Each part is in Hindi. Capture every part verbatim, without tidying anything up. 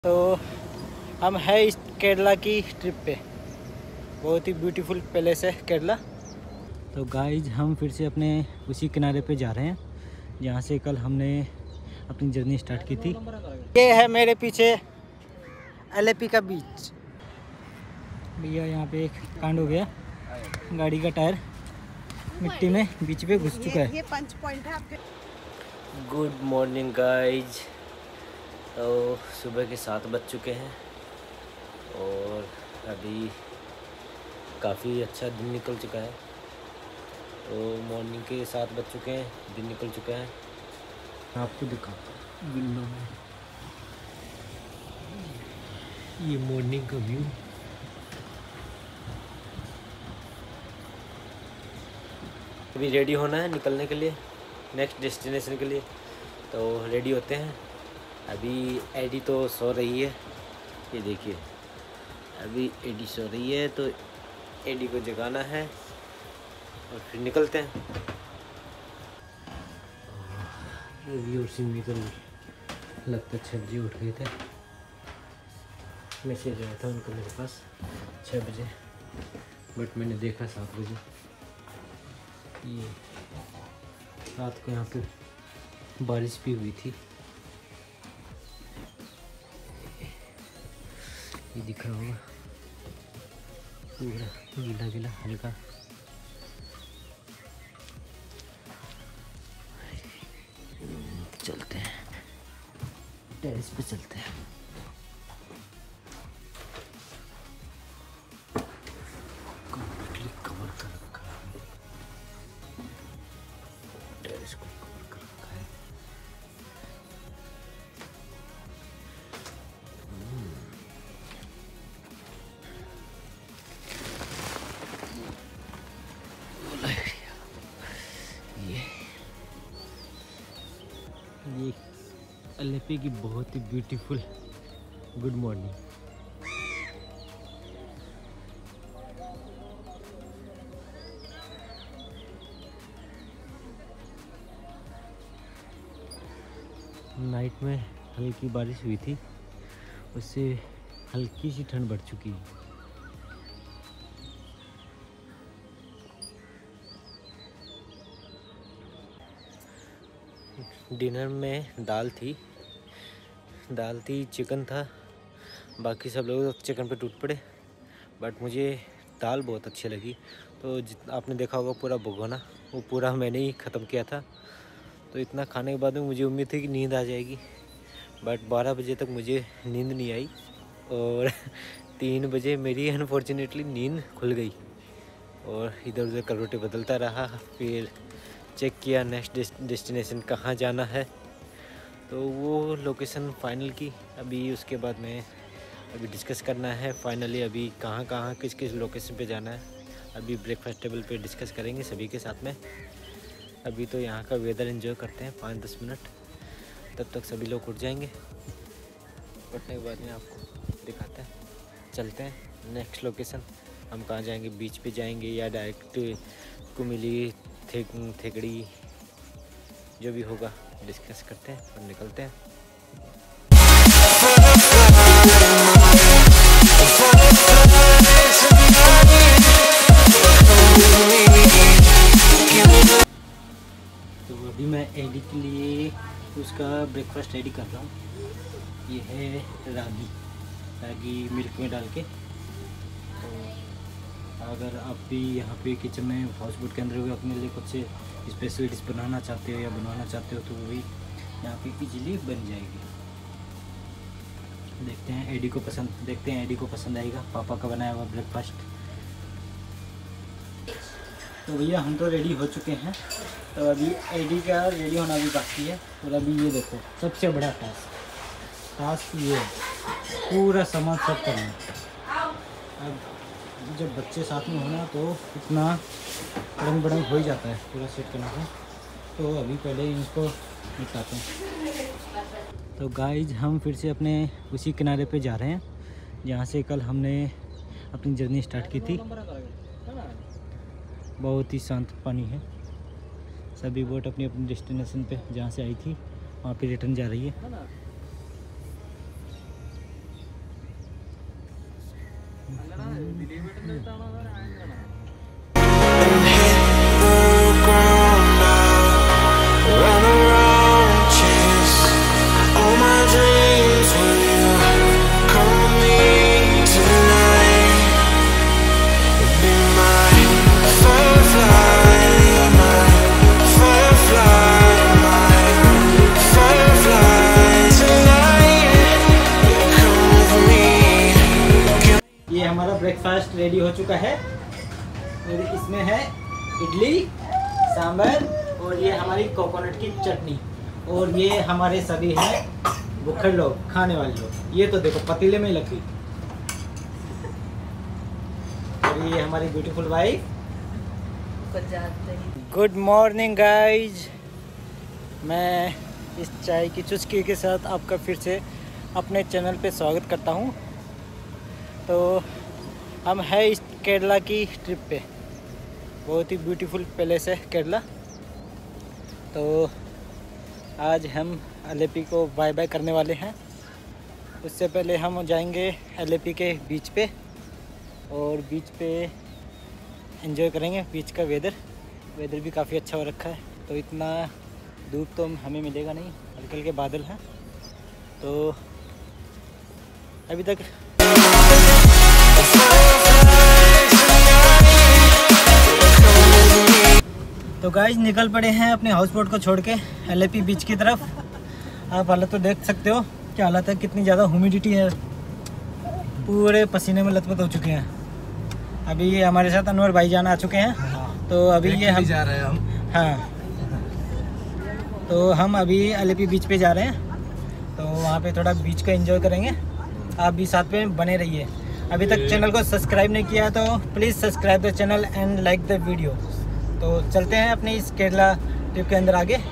तो हम है इस केरला की ट्रिप पे। बहुत ही ब्यूटीफुल प्लेस है केरला। तो गाइज हम फिर से अपने उसी किनारे पे जा रहे हैं जहाँ से कल हमने अपनी जर्नी स्टार्ट की थी। ये है मेरे पीछे एलेपी का बीच। भैया यहाँ पे एक कांड हो गया, गाड़ी का टायर मिट्टी में बीच पे घुस चुका है। ये पंच पॉइंट है आपके। Good morning guys. तो सुबह के सात बज चुके हैं और अभी काफ़ी अच्छा दिन निकल चुका है। तो मॉर्निंग के सात बज चुके हैं, दिन निकल चुका है। आपको दिखाता हूँ विंडो में ये मॉर्निंग का व्यू। अभी रेडी होना है निकलने के लिए नेक्स्ट डेस्टिनेशन के लिए। तो रेडी होते हैं। अभी एडी तो सो रही है, ये देखिए अभी एडी सो रही है, तो एडी को जगाना है और फिर निकलते हैं। रवि और सिमी तो लगता छः बजे उठ गए थे। मैसेज आया था उनका मेरे पास छः बजे, बट मैंने देखा सात बजे। ये रात को यहाँ पे बारिश भी हुई थी, ये दिख रहा होगा पूरा गीला गीला हल्का। चलते हैं टेरेस पे, चलते हैं। कंप्लीटली कवर कर रखा है टेरेस को, कवर कर रखा है। ये एलेपी की बहुत ही ब्यूटीफुल गुड मॉर्निंग। नाइट में हल्की बारिश हुई थी, उससे हल्की सी ठंड बढ़ चुकी है। डिनर में दाल थी, दाल थी, चिकन था। बाकी सब लोग चिकन पे टूट पड़े, बट मुझे दाल बहुत अच्छी लगी। तो जितना आपने देखा होगा पूरा भगोना वो पूरा मैंने ही ख़त्म किया था। तो इतना खाने के बाद में मुझे उम्मीद थी कि नींद आ जाएगी, बट बारह बजे तक मुझे नींद नहीं आई और तीन बजे मेरी अनफॉर्चुनेटली नींद खुल गई और इधर उधर करवटें बदलता रहा। फिर चेक किया नेक्स्ट डेस्टिनेशन कहाँ जाना है, तो वो लोकेशन फाइनल की। अभी उसके बाद में अभी डिस्कस करना है फाइनली अभी कहाँ कहाँ किस किस लोकेशन पे जाना है। अभी ब्रेकफास्ट टेबल पे डिस्कस करेंगे सभी के साथ में। अभी तो यहाँ का वेदर एंजॉय करते हैं पाँच दस मिनट, तब तक सभी लोग उठ जाएंगे। उठने के बाद में आपको दिखाते हैं, चलते हैं नेक्स्ट लोकेशन हम कहाँ जाएंगे। बीच पे जाएंगे या डायरेक्ट कुमिली थे, थेकड़ी, जो भी होगा डिस्कस करते हैं और निकलते हैं। तो अभी मैं एडी के लिए उसका ब्रेकफास्ट रेडी कर रहा हूँ। ये है रागी, रागी मिल्क में डाल के। तो अगर आप भी यहाँ पे किचन में फास्ट फूड के अंदर भी अपने लिए कुछ स्पेशल डिश बनाना चाहते हो या बनवाना चाहते हो तो वो भी यहाँ पे इजीली बन जाएगी। देखते हैं एडी को पसंद देखते हैं एडी को पसंद आएगा पापा का बनाया हुआ ब्रेकफास्ट। तो भैया हम तो रेडी हो चुके हैं, तो अभी एडी का रेडी होना भी बाकी है। और अभी ये देखो सबसे बड़ा टास्क टास्क ये है, पूरा सामान सब करना। अब जब बच्चे साथ में होना तो इतना बड़ंग बड़ंग हो ही जाता है पूरा सेट करने का। तो अभी पहले इसको निपटाते हैं। तो गाइज हम फिर से अपने उसी किनारे पे जा रहे हैं जहाँ से कल हमने अपनी जर्नी स्टार्ट की थी। बहुत ही शांत पानी है, सभी बोट अपनी अपनी डेस्टिनेशन पे जहाँ से आई थी वहाँ पे रिटर्न जा रही है। ये हमारा ब्रेकफास्ट रेडी हो चुका है और इसमें है इडली, सांभर और ये हमारी कोकोनट की चटनी और ये हमारे सभी हैं भूखे लोग, खाने वाले लोग। ये तो देखो पतीले में ही लग गई। और ये हमारी beautiful wife. Good morning guys, मैं इस चाय की चुस्की के साथ आपका फिर से अपने चैनल पे स्वागत करता हूँ। तो हम है इस केरला की ट्रिप पे। बहुत ही ब्यूटीफुल प्लेस है केरला। तो आज हम एलेपी को बाय बाय करने वाले हैं। उससे पहले हम जाएंगे एलेपी के बीच पे और बीच पे एंजॉय करेंगे बीच का वेदर। वेदर भी काफ़ी अच्छा हो रखा है, तो इतना धूप तो हमें मिलेगा नहीं, हल्के हल्के बादल हैं। तो अभी तक तो गाइस निकल पड़े हैं अपने हाउस बोट को छोड़ के एलेपी बीच की तरफ। आप हालत तो देख सकते हो क्या हालत है, कितनी ज़्यादा ह्यूमिडिटी है, पूरे पसीने में लथपथ हो चुके हैं। अभी ये हमारे साथ अनवर भाईजान आ चुके हैं। हाँ, तो अभी ये हम जा रहे हैं हम हाँ तो हम अभी एलेपी बीच पे जा रहे हैं। तो वहाँ पे थोड़ा बीच का एंजॉय करेंगे। आप भी साथ में बने रहिए। अभी तक चैनल को सब्सक्राइब नहीं किया तो please subscribe the channel and like the video. तो चलते हैं अपनी इस केरला ट्रिप के अंदर आगे।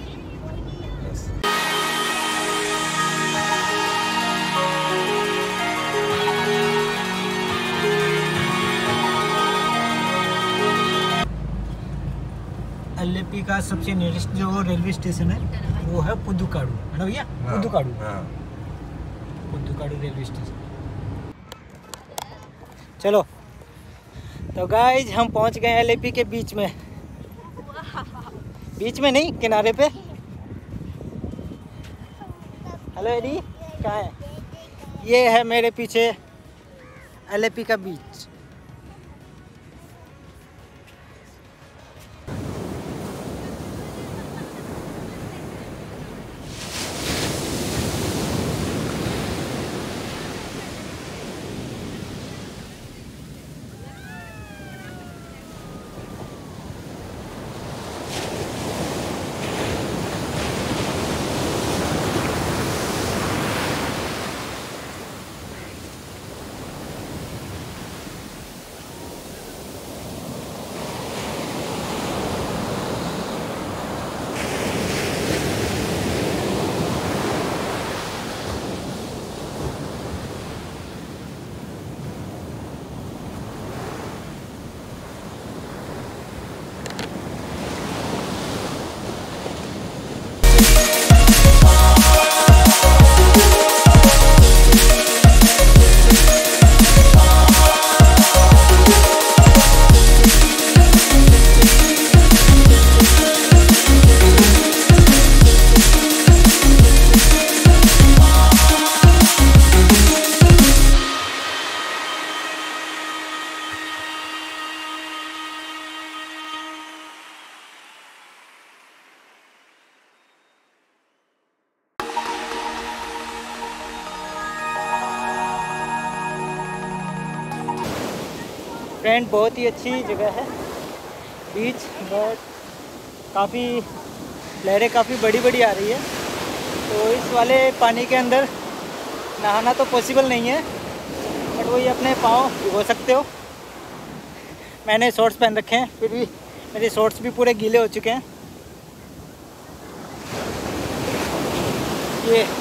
एलेपी का सबसे नियरेस्ट जो रेलवे स्टेशन है वो है पुदुकाडु, है ना भैया? Pudukadu Pudukadu railway station. चलो तो गाइज हम पहुंच गए एलेपी के बीच में। बीच में नहीं, किनारे पे। हेलो एडी, कहाँ है? ये है मेरे पीछे एलेपी का बीच। फ्रेंड बहुत ही अच्छी जगह है बीच, बट काफ़ी लहरें काफ़ी बड़ी बड़ी आ रही है। तो इस वाले पानी के अंदर नहाना तो पॉसिबल नहीं है, बट वही अपने पाँव भिगो सकते हो। मैंने शॉर्ट्स पहन रखे हैं, फिर भी मेरे शॉर्ट्स भी पूरे गीले हो चुके हैं। ये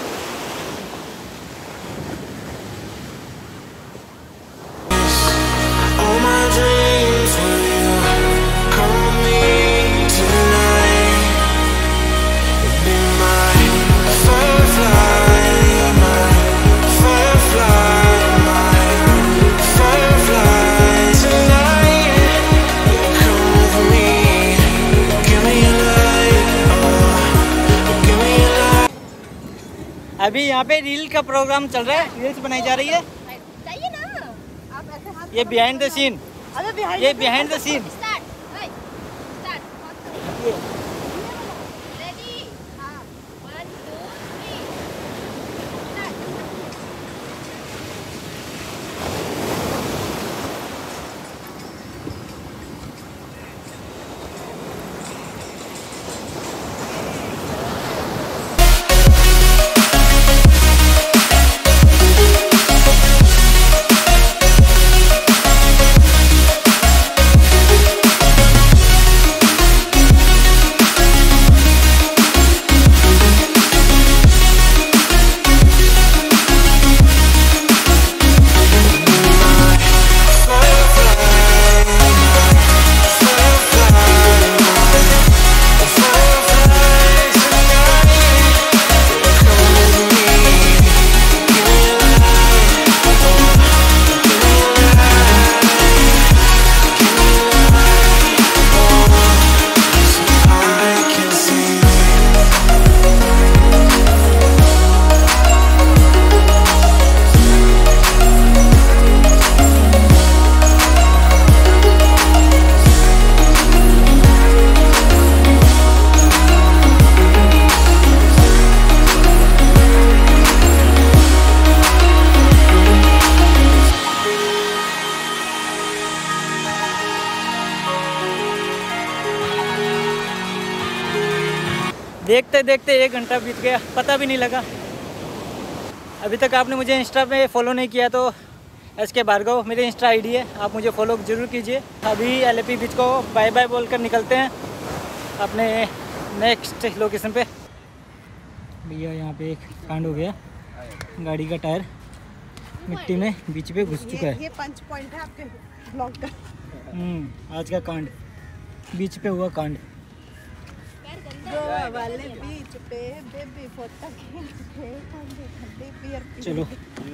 Firefly, my firefly. यहाँ पे रील का प्रोग्राम चल रहा है, रील्स बनाई जा रही है। चाहिए ना आप ऐसे हाथ ये बिहाइंड द सीन, अरे behind ये the- behind the scene. Start भाई स्टार्ट रेडी हां वन टू थ्री स्टार्ट देखते देखते एक घंटा बीत गया, पता भी नहीं लगा। अभी तक आपने मुझे इंस्टा पे फॉलो नहीं किया तो एस के भार्गव मेरे इंस्टा आईडी है, आप मुझे फॉलो जरूर कीजिए। अभी एल ए पी बीच को बाय बाय बोलकर निकलते हैं अपने नेक्स्ट लोकेशन पे। भैया यहाँ पे एक कांड हो गया, गाड़ी का टायर मिट्टी में बीच पे घुस चुका है। ये पंच पॉइंट है आपके ब्लॉग का। हम्म, आज का कांड, बीच पे हुआ कांड। गोवा वाले बीच पे बेबी फोटो खींचते ठंडे ठंडे बियर पी। चलो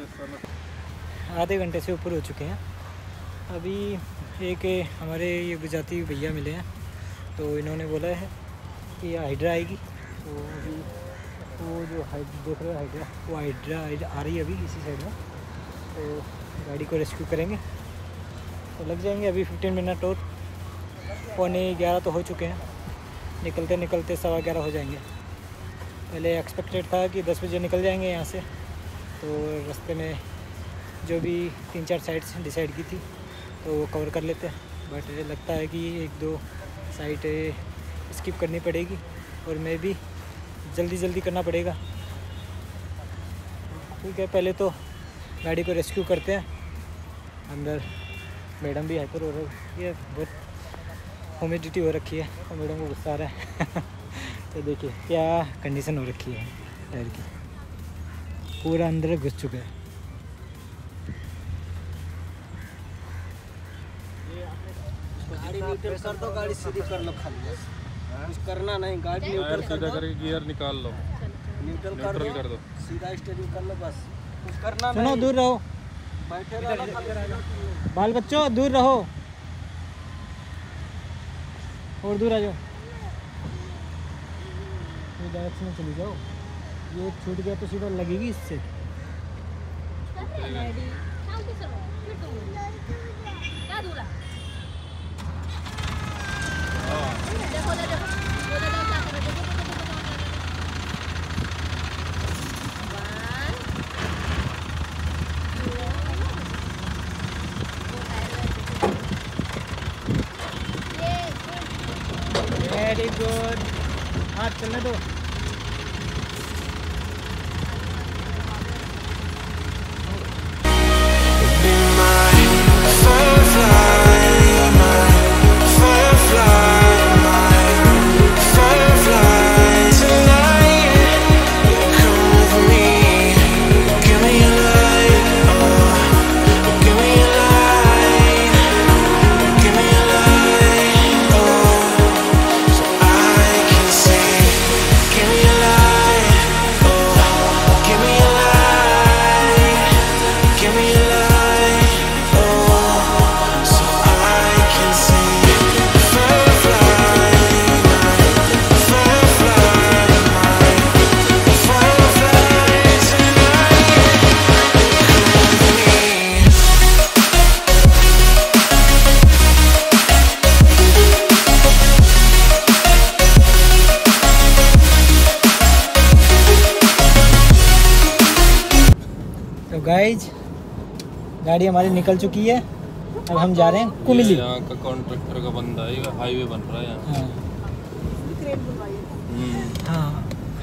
आधे घंटे से ऊपर हो चुके हैं। अभी एक हमारे ये गुजराती भैया मिले हैं, तो इन्होंने बोला है कि हाइड्रा आएगी। तो अभी वो जो हाइड्रा देख रहे हो हाइड्रा, वो हाइड्रा आ रही है अभी इसी साइड में, तो गाड़ी को रेस्क्यू करेंगे। तो लग जाएंगे अभी फिफ्टीन मिनट और, पौने ग्यारह तो हो चुके हैं, निकलते निकलते सवा ग्यारह हो जाएंगे। पहले एक्सपेक्टेड था कि दस बजे निकल जाएंगे यहाँ से, तो रास्ते में जो भी तीन चार साइट्स डिसाइड की थी तो वो कवर कर लेते हैं, बट लगता है कि एक दो साइट स्किप करनी पड़ेगी और मैं भी जल्दी जल्दी करना पड़ेगा। ठीक है, पहले तो गाड़ी को रेस्क्यू करते हैं। अंदर मैडम भी हाइपर हो रही है, बहुत ह्यूमिडिटी हो रखी है और मैडम को गुस्सा आ रहा है। तो देखिए क्या कंडीशन हो रखी है टायर की, पूरा अंदर घुस चुका है। गाड़ी न्यूट्रल कर दो, गाड़ी सीधी कर लो, खाली बस कुछ करना नहीं। गाड़ी न्यूट्रल कर दो, करके गियर निकाल लो, न्यूट्रल कर न्यूट्रल दो, कर दो। सीधा स्टीयरिंग कर लो, बस कुछ करना सुनो, नहीं। दूर रहो, बैठे रहो, खाली बाल बच्चों दूर रहो और दूर आ जाओ। ये डायरेक्शन में चली जाओ, ये छूट गया तो सीधा लगेगी इससे। वेरी गुड, हाथ चलने दो। गाइज गाड़ी हमारी निकल चुकी है, अब हम जा रहे हैं कुमिली। यहाँ का कॉन्ट्रैक्टर का बंदा है, ये हाईवे बन रहा है यहाँ। हाँ क्रेन बुलवाई है। हम्म। हाँ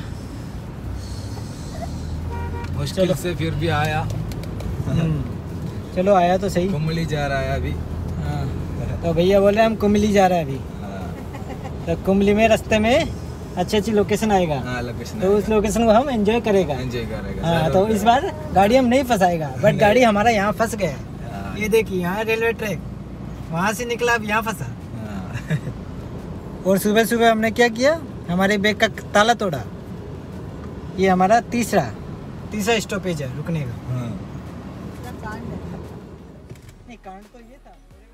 मुश्किल से फिर भी आया। हम्म, चलो आया तो सही। कुमली जा रहा है अभी। हाँ तो भैया बोल रहे हैं हम कुमिली जा रहे हैं अभी। हाँ, तो कुमिली में रास्ते में अच्छी अच्छी लोकेशन आएगा, हाँ, लोकेशन तो उस लोकेशन को हम एंजॉय करेगा। एंजॉय करेगा। हाँ तो इस बार गाड़ी हम नहीं फंसाएगा, बट गाड़ी हमारा यहाँ फंस गया है। ये देखिए यहाँ रेलवे ट्रैक, वहाँ से निकला अब यहाँ फंसा। हाँ। और सुबह सुबह हमने क्या किया, हमारे बैग का ताला तोड़ा। ये हमारा तीसरा तीसरा स्टॉपेज है रुकने का। हाँ। कांड है। नहीं कांड तो ये था।